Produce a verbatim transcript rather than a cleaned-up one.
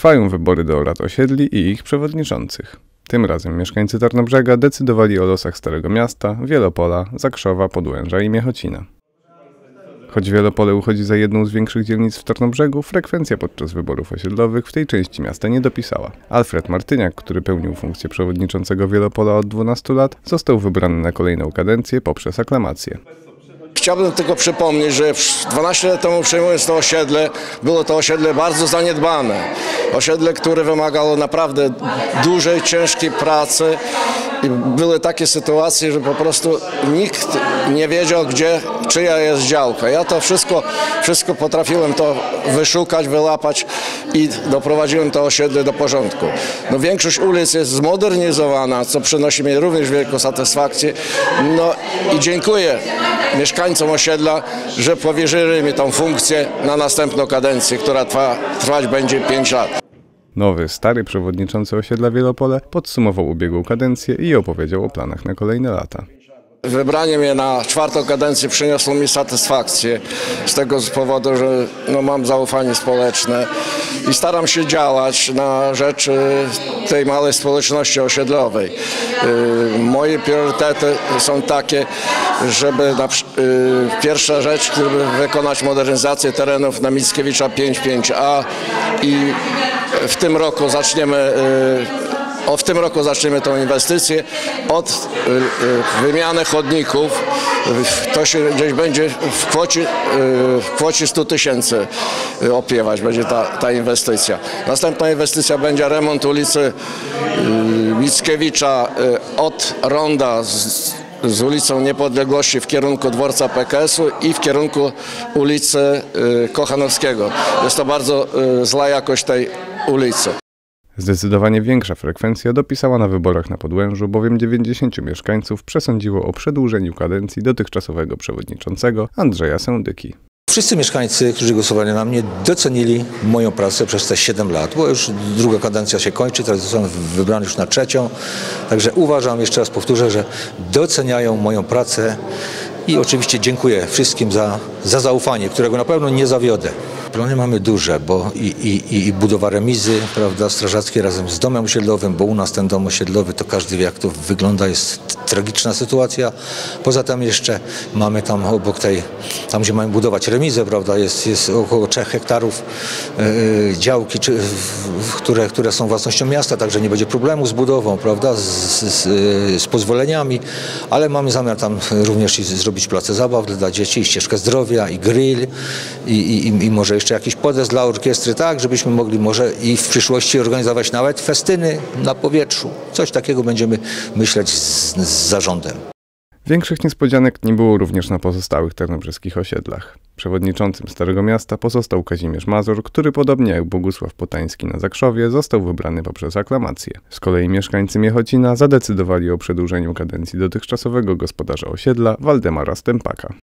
Trwają wybory do rad osiedli i ich przewodniczących. Tym razem mieszkańcy Tarnobrzega decydowali o losach Starego Miasta, Wielopola, Zakrzowa, Podłęża i Miechocina. Choć Wielopole uchodzi za jedną z większych dzielnic w Tarnobrzegu, frekwencja podczas wyborów osiedlowych w tej części miasta nie dopisała. Alfred Martyniak, który pełnił funkcję przewodniczącego Wielopola od dwunastu lat, został wybrany na kolejną kadencję poprzez aklamację. Chciałbym tylko przypomnieć, że dwanaście lat temu, przejmując to osiedle, było to osiedle bardzo zaniedbane. Osiedle, które wymagało naprawdę dużej, ciężkiej pracy. I były takie sytuacje, że po prostu nikt nie wiedział, gdzie, czyja jest działka. Ja to wszystko, wszystko potrafiłem to wyszukać, wyłapać i doprowadziłem to osiedle do porządku. No, większość ulic jest zmodernizowana, co przynosi mi również wielką satysfakcję. No i dziękuję mieszkańcom osiedla, że powierzyli mi tą funkcję na następną kadencję, która trwa, trwać będzie pięć lat. Nowy, stary przewodniczący osiedla Wielopole podsumował ubiegłą kadencję i opowiedział o planach na kolejne lata. Wybranie mnie na czwartą kadencję przyniosło mi satysfakcję z tego powodu, że no, mam zaufanie społeczne i staram się działać na rzecz tej małej społeczności osiedlowej. Moje priorytety są takie, żeby na, pierwsza rzecz, żeby wykonać modernizację terenów na Mickiewicza pięć pięć a i w tym roku zaczniemy O, w tym roku zaczniemy tą inwestycję od y, y, wymiany chodników. To się gdzieś będzie w kwocie, y, w kwocie stu tysięcy opiewać, będzie ta, ta inwestycja. Następna inwestycja będzie remont ulicy y, Mickiewicza y, od ronda z, z ulicą Niepodległości w kierunku dworca P K S u i w kierunku ulicy y, Kochanowskiego. Jest to bardzo y, zła jakość tej ulicy. Zdecydowanie większa frekwencja dopisała na wyborach na Podłężu, bowiem dziewięćdziesięciu mieszkańców przesądziło o przedłużeniu kadencji dotychczasowego przewodniczącego Andrzeja Sędyki. Wszyscy mieszkańcy, którzy głosowali na mnie, docenili moją pracę przez te siedem lat, bo już druga kadencja się kończy, teraz zostałem wybrany już na trzecią. Także uważam, jeszcze raz powtórzę, że doceniają moją pracę i oczywiście dziękuję wszystkim za, za zaufanie, którego na pewno nie zawiodę. Plany mamy duże, bo i, i, i budowa remizy, prawda, strażackiej razem z domem osiedlowym, bo u nas ten dom osiedlowy, to każdy wie, jak to wygląda, jest tragiczna sytuacja. Poza tym jeszcze mamy tam obok tej, tam gdzie mamy budować remizę, prawda, jest, jest około trzech hektarów yy, działki, czy, w, które, które są własnością miasta, także nie będzie problemu z budową, prawda, z, z, z pozwoleniami, ale mamy zamiar tam również i zrobić place zabaw dla dzieci, i ścieżkę zdrowia, i grill, i, i, i może jeszcze jakiś podest dla orkiestry, tak, żebyśmy mogli może i w przyszłości organizować nawet festyny na powietrzu. Coś takiego będziemy myśleć z, z zarządem. Większych niespodzianek nie było również na pozostałych tarnobrzeskich osiedlach. Przewodniczącym Starego Miasta pozostał Kazimierz Mazur, który podobnie jak Bogusław Potański na Zakrzowie został wybrany poprzez aklamację. Z kolei mieszkańcy Miechocina zadecydowali o przedłużeniu kadencji dotychczasowego gospodarza osiedla Waldemara Stępaka.